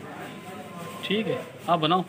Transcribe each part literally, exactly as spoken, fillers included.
ठीक है, आप बनाओ।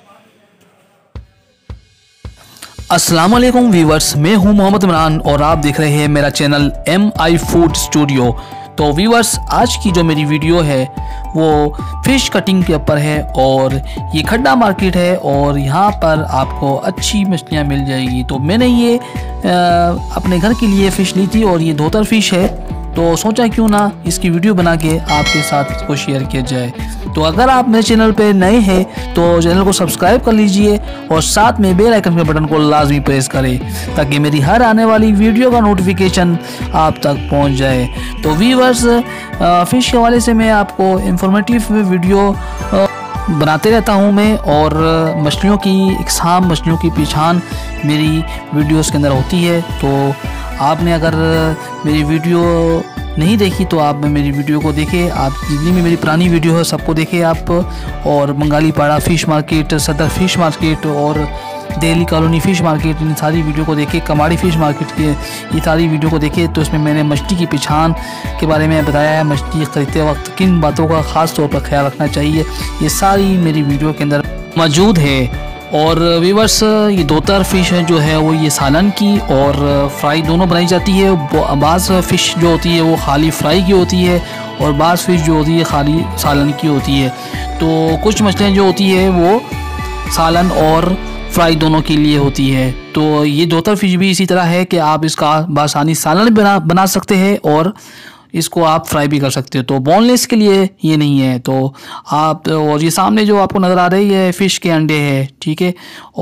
अस्सलाम वालेकुम व्यूवर्स, मैं हूं मोहम्मद इमरान और आप देख रहे हैं मेरा channel M I food studio. तो व्यूवर्स, आज की जो मेरी वीडियो है वो फ़िश कटिंग के ऊपर है और ये खड्डा मार्केट है और यहाँ पर आपको अच्छी मछलियाँ मिल जाएगी। तो मैंने ये आ, अपने घर के लिए फ़िश ली थी और ये धोतर फ़िश है, तो सोचा क्यों ना इसकी वीडियो बना के आपके साथ इसको शेयर किया जाए। तो अगर आप मेरे चैनल पे नए हैं तो चैनल को सब्सक्राइब कर लीजिए और साथ में बेल आइकन के बटन को लाजमी प्रेस करें ताकि मेरी हर आने वाली वीडियो का नोटिफिकेशन आप तक पहुंच जाए। तो व्यूअर्स, फ़िश के हवाले से मैं आपको इंफॉर्मेटिव वीडियो बनाते रहता हूं मैं, और मछलियों की इकसाम, मछलियों की पहचान मेरी वीडियोस के अंदर होती है। तो आपने अगर मेरी वीडियो नहीं देखी तो आप मेरी वीडियो को देखें। आप जितनी भी मेरी पुरानी वीडियो है सबको देखें आप, और Bengali Para fish market, Sadar fish market और दिल्ली कॉलोनी फ़िश मार्केट, इन सारी वीडियो को देखें। कमाड़ी फ़िश मार्केट की ये सारी वीडियो को देखें। तो इसमें मैंने मछली की पहचान के बारे में बताया है, मछली ख़रीदते वक्त किन बातों का ख़ास तौर पर ख्याल रखना चाहिए, ये सारी मेरी वीडियो के अंदर मौजूद है। और व्यूअर्स, ये धोतर फ़िश है जो है वो ये सालन की और फ्राई दोनों बनाई जाती है। बाज़ फ़िश जो होती है वो खाली फ्राई की होती है और बाज़ फ़िश जो होती है खाली सालन की होती है। तो कुछ मछलियाँ जो होती है वो सालन और फ्राई दोनों के लिए होती है। तो ये धोतर फ़िश भी इसी तरह है कि आप इसका बासानी सालन बना बना सकते हैं और इसको आप फ्राई भी कर सकते हो। तो बोनलेस के लिए ये नहीं है। तो आप, और ये सामने जो आपको नज़र आ रही है फ़िश के अंडे है, ठीक है।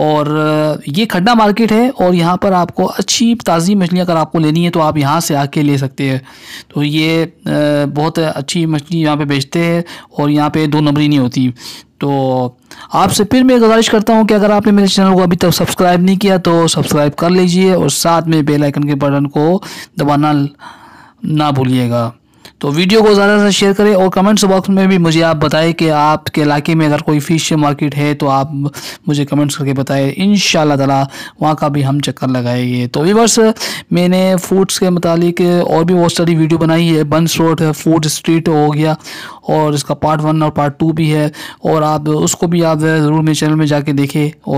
और ये खड्डा मार्केट है और यहाँ पर आपको अच्छी ताज़ी मछलियाँ अगर आपको लेनी है तो आप यहाँ से आके ले सकते हैं। तो ये बहुत अच्छी मछली यहाँ पे बेचते हैं और यहाँ पे दो नंबरी नहीं होती। तो आपसे फिर मैं गुजारिश करता हूँ कि अगर आपने मेरे चैनल को अभी तक सब्सक्राइब नहीं किया तो सब्सक्राइब कर लीजिए और साथ में बेल आइकन के बटन को दबाना ना भूलिएगा। तो वीडियो को ज़्यादा से शेयर करें और कमेंट्स बॉक्स में भी मुझे आप बताएं कि आपके इलाके में अगर कोई फ़िश मार्केट है तो आप मुझे कमेंट्स करके बताएं। इंशाल्लाह ताला वहाँ का भी हम चक्कर लगाएंगे। तो व्यूअर्स, मैंने फूड्स के मुतालिक और भी बहुत सारी वीडियो बनाई है। बंस रोड है, फूड स्ट्रीट हो गया और इसका पार्ट वन और पार्ट टू भी है, और आप उसको भी आप ज़रूर मेरे चैनल में जाके देखें। और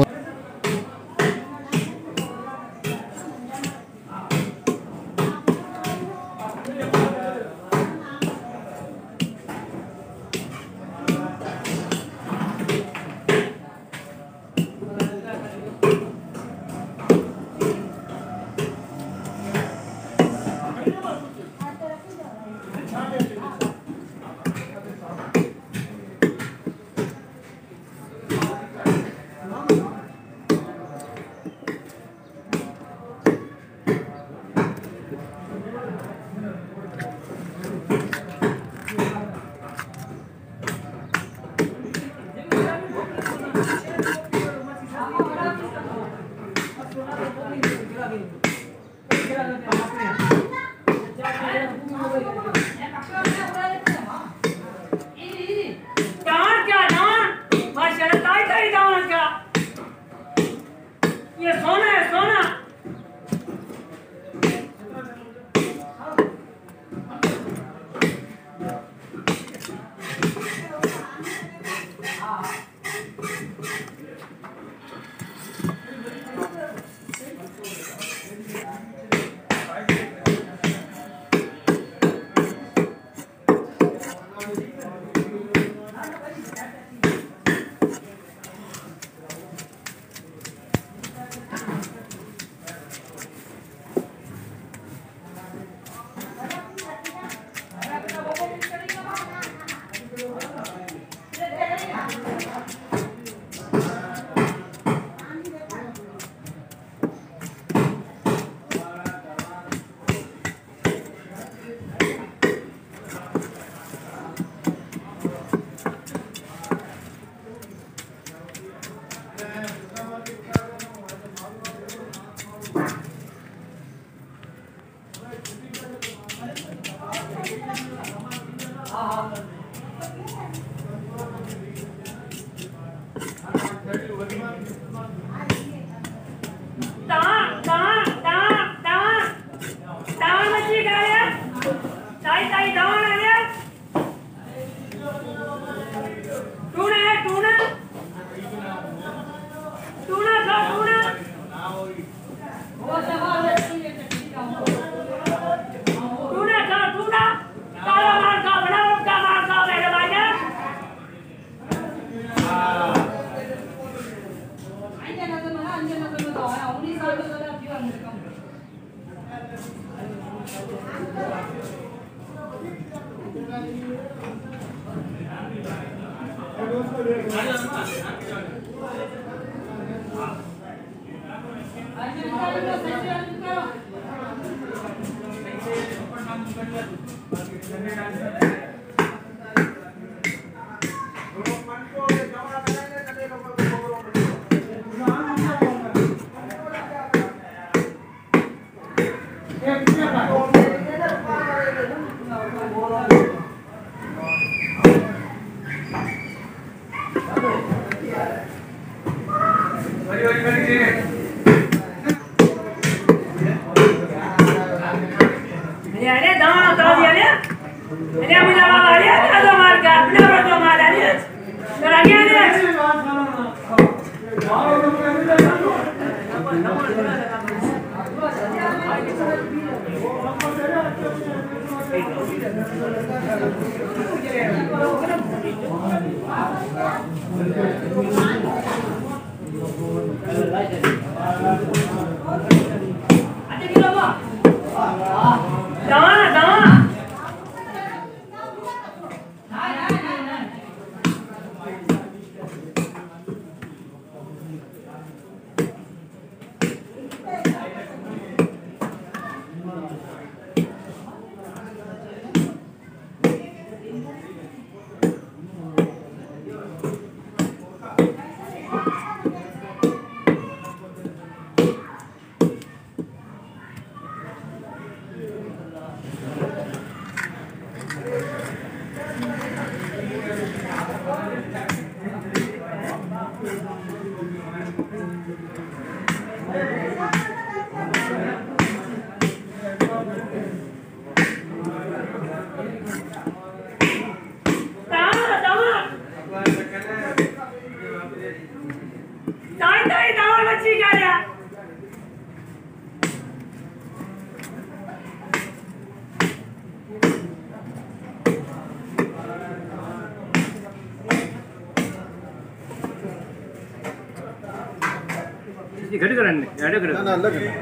घट करने ऐड कर ना अलग अलग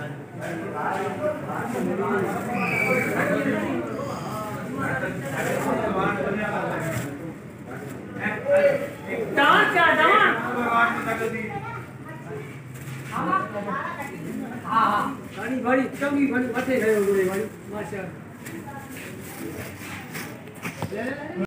डांस क्या डांस हां हां बड़ी बड़ी चंगी बड़ी मथे है बड़ी माशाल्लाह